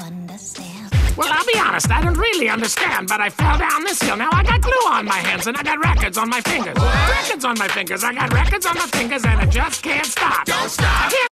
understand. Well, I'll be honest, I don't really understand, but I fell down this hill. Now I got glue on my hands and I got records on my fingers. Records on my fingers, I got records on my fingers and I just can't stop. Don't stop. I can't